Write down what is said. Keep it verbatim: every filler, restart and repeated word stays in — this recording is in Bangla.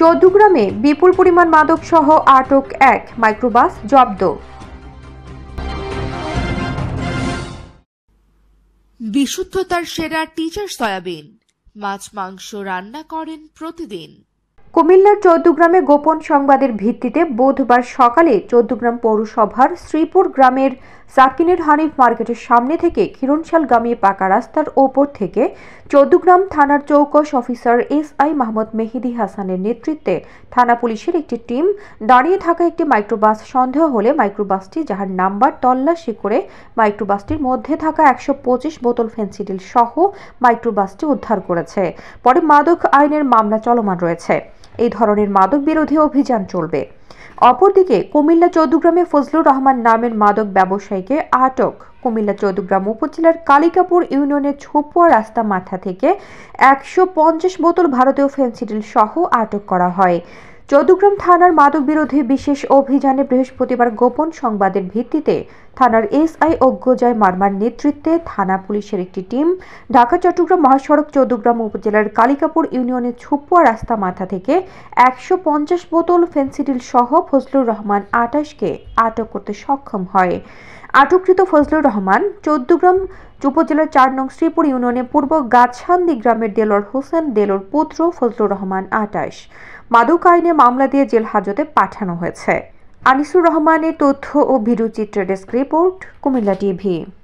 চৌদ্দগ্রামে বিপুল পরিমাণ মাদক সহ আটক এক মাইক্রোবাস জব্দ। বিশুদ্ধতার সেরা টিচার সয়াবিন, মাছ মাংস রান্না করেন প্রতিদিন। কুমিল্লার চৌদ্দগ্রামে গোপন সংবাদের ভিত্তিতে বুধবার সকালে চৌদ্দগ্রাম পৌরসভার শ্রীপুর গ্রামের সাকিনের হানিফ মার্কেটের সামনে থেকে খিরনশালগামী পাকা রাস্তার ওপর থেকে চৌদ্দগ্রাম থানার চৌকস officer S I Mahmud Mehedi হাসানের নেতৃত্বে থানা পুলিশের একটি টিম দাঁড়িয়ে থাকা একটি মাইক্রোবাস সন্দেহ হলে মাইক্রোবাসটি, যাহার নাম্বার তল্লাশি করে মাইক্রোবাসটির মধ্যে থাকা একশো পঁচিশ বোতল ফেন্সিডিল সহ মাইক্রোবাসটি উদ্ধার করেছে। পরে মাদক আইনের মামলা চলমান রয়েছে। এই ধরনের মাদক বিরোধী অভিযান চলবে। অপরদিকে কুমিল্লা চৌদ্দগ্রামে ফজলুর রহমান নামের মাদক ব্যবসায়ীকে আটক। কুমিল্লা চৌদ্দগ্রাম উপজেলার কালিকাপুর ইউনিয়নের ছোপুয়া রাস্তা মাথা থেকে একশো পঞ্চাশ বোতল ভারতীয় ফেন্সিডিল সহ আটক করা হয়। চৌদ্দগ্রাম থানার মাদক বিরোধী বিশেষ অভিযানে বৃহস্পতিবার গোপন সংবাদের ভিত্তিতে থানার এস আই অজ্ঞজয় মার্মার নেতৃত্বে থানা পুলিশের একটি টিম ঢাকা চট্টগ্রাম মহাসড়ক চৌদ্দগ্রাম উপজেলার কালিকাপুর ইউনিয়নের ছোপুয়া রাস্তা মাথা থেকে একশো পঞ্চাশ বোতল ফেন্সিডিল সহ ফজলুর রহমান আটাশকে আটক করতে সক্ষম হয়। আটককৃত ফজলুর রহমান চৌদ্দগ্রাম উপজেলার চার নং শ্রীপুর ইউনিয়নের পূর্ব গাছান্দি গ্রামের দেলোর হোসেন দেলোর পুত্র ফজলুর রহমান আটাশ। মাদক আইনে মামলা দিয়ে জেল হাজতে পাঠানো হয়েছে। আনিসুর রহমানের তথ্য ও ভিডিও চিত্রের ডেস্ক রিপোর্ট, কুমিল্লা টিভি।